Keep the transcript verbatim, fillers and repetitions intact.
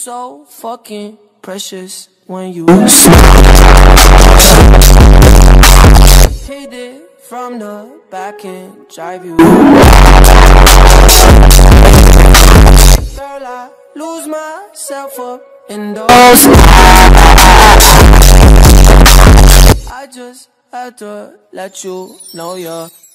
so fucking precious when you smile. Hit it from the back and drive you. Girl, I lose myself up in those. I just had to let you know you're